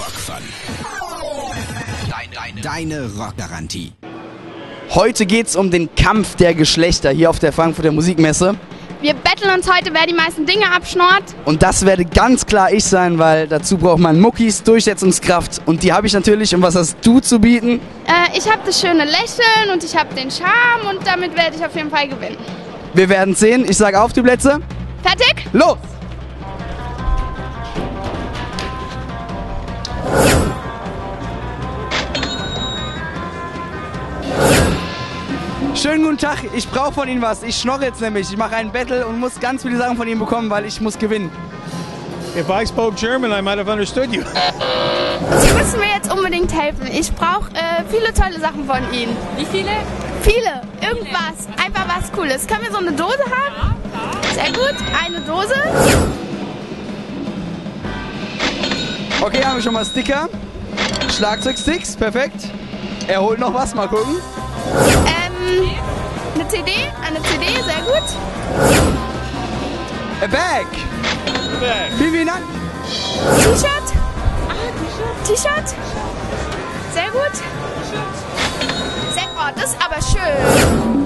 Rockfun. Deine Rockgarantie. Heute geht's um den Kampf der Geschlechter hier auf der Frankfurter Musikmesse. Wir betteln uns heute, wer die meisten Dinge abschnort. Und das werde ganz klar ich sein, weil dazu braucht man Muckis, Durchsetzungskraft. Und die habe ich natürlich. Und was hast du zu bieten? Ich habe das schöne Lächeln und ich habe den Charme und damit werde ich auf jeden Fall gewinnen. Wir werden sehen. Ich sage auf die Plätze. Fertig? Los! Schönen guten Tag, ich brauche von Ihnen was. Ich schnorre jetzt nämlich. Ich mache einen Battle und muss ganz viele Sachen von Ihnen bekommen, weil ich muss gewinnen. If I spoke German, I might have understood you. Sie müssen mir jetzt unbedingt helfen. Ich brauche viele tolle Sachen von Ihnen. Wie viele? Viele. Irgendwas. Einfach was Cooles. Können wir so eine Dose haben? Sehr gut. Eine Dose. Okay, haben wir schon mal Sticker. Schlagzeugsticks, perfekt. Er holt noch was, mal gucken. Eine CD, sehr gut. A bag. Vielen Dank. T-Shirt. T-Shirt. Sehr gut. Sehr gut, das ist aber schön.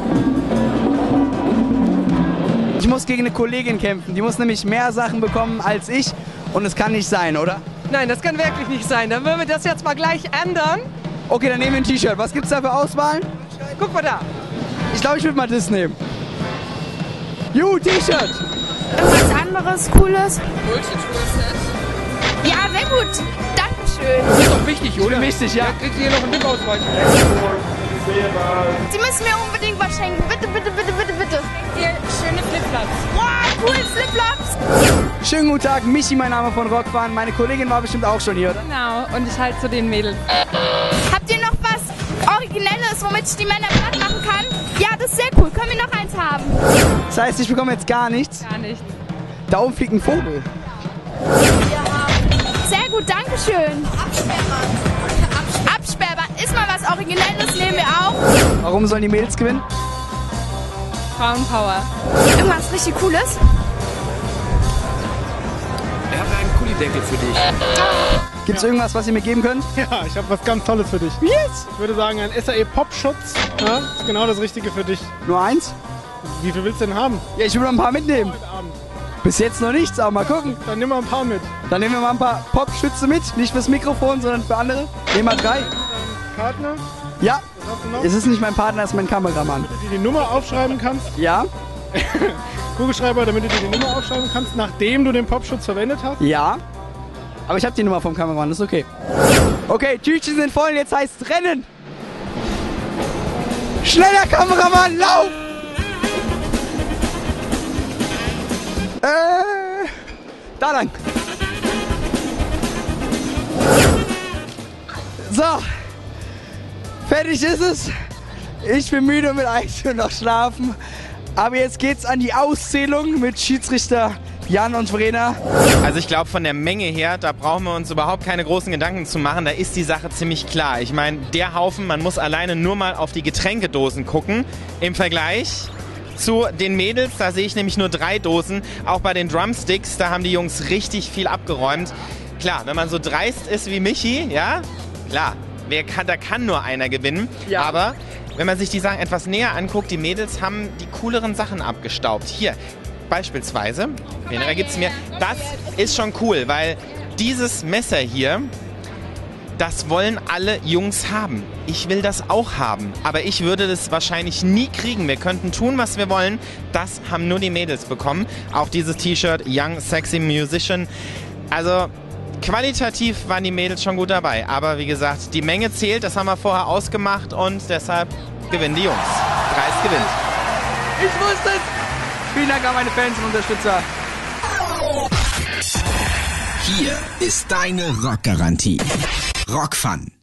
Ich muss gegen eine Kollegin kämpfen. Die muss nämlich mehr Sachen bekommen als ich. Und es kann nicht sein, oder? Nein, das kann wirklich nicht sein. Dann würden wir das jetzt mal gleich ändern. Okay, dann nehmen wir ein T-Shirt. Was gibt's da für Auswahl? Guck mal da. Ich glaube, ich würde mal das nehmen. T-Shirt. Irgendwas anderes, Cooles. Ja, sehr gut. Dankeschön. Das ist doch wichtig, oder? Wichtig, ja. Kriegt ihr noch einen Dip-Ausweis? Sie müssen mir unbedingt was schenken. Bitte, bitte, bitte, bitte, bitte. Hier, schöne Flipflops. Wow, cool, Flipflops. Schönen guten Tag, Michi, mein Name von Rockfun. Meine Kollegin war bestimmt auch schon hier, oder? Genau, und ich halte zu den Mädels. Habt ihr noch was Originelles, womit ich die Männer platt machen kann? Ja, das ist sehr cool. Können wir noch eins haben? Das heißt, ich bekomme jetzt gar nichts. Gar nichts. Da oben fliegt ein Vogel. Sehr gut, Dankeschön. Absperrband. Ist mal was Originelles, nehmen wir auch. Warum sollen die Mädels gewinnen? Frauenpower. Irgendwas richtig Cooles. Wir haben einen Kullideckel für dich. Gibt's irgendwas, was ihr mir geben könnt? Ja, ich habe was ganz Tolles für dich. Yes! Ich würde sagen, ein SAE Popschutz. Ja, ist genau das Richtige für dich. Nur eins? Wie viel willst du denn haben? Ja, ich will noch ein paar mitnehmen. Heute Abend. Bis jetzt noch nichts, aber mal gucken. Dann nimm mal ein paar mit. Dann nehmen wir mal ein paar Popschütze mit. Nicht fürs Mikrofon, sondern für andere. Nehmen wir 3. Partner, Ja, was hast du noch? es ist nicht mein Partner, es ist mein Kameramann. Damit du dir die Nummer aufschreiben kannst. Ja, Kugelschreiber, damit du dir die Nummer aufschreiben kannst, nachdem du den Popschutz verwendet hast. ja. Aber ich habe die Nummer vom Kameramann, das ist okay. Okay, Tütchen sind voll, jetzt heißt rennen. Schneller, Kameramann, lauf! Da lang. So, fertig ist es. Ich bin müde und will eigentlich nur noch schlafen. Aber jetzt geht's an die Auszählung mit Schiedsrichter Jan und Verena. Also ich glaube, von der Menge her, da brauchen wir uns überhaupt keine großen Gedanken zu machen. Da ist die Sache ziemlich klar. Ich meine, der Haufen, man muss alleine nur mal auf die Getränkedosen gucken. Im Vergleich zu den Mädels, da sehe ich nämlich nur 3 Dosen. Auch bei den Drumsticks, da haben die Jungs richtig viel abgeräumt. Klar, wenn man so dreist ist wie Michi, ja, klar, da kann nur einer gewinnen. Ja. Aber wenn man sich die Sachen etwas näher anguckt, die Mädels haben die cooleren Sachen abgestaubt. Hier, beispielsweise, Venera gibt's mir, das ist schon cool, weil dieses Messer hier, das wollen alle Jungs haben. Ich will das auch haben, aber ich würde das wahrscheinlich nie kriegen. Wir könnten tun, was wir wollen. Das haben nur die Mädels bekommen. Auch dieses T-Shirt, Young Sexy Musician. Also qualitativ waren die Mädels schon gut dabei. Aber wie gesagt, die Menge zählt, das haben wir vorher ausgemacht und deshalb gewinnen die Jungs. Preis gewinnt. Ich wusste es. Vielen Dank an meine Fans und Unterstützer. Hier ist deine Rockgarantie. Rockfun.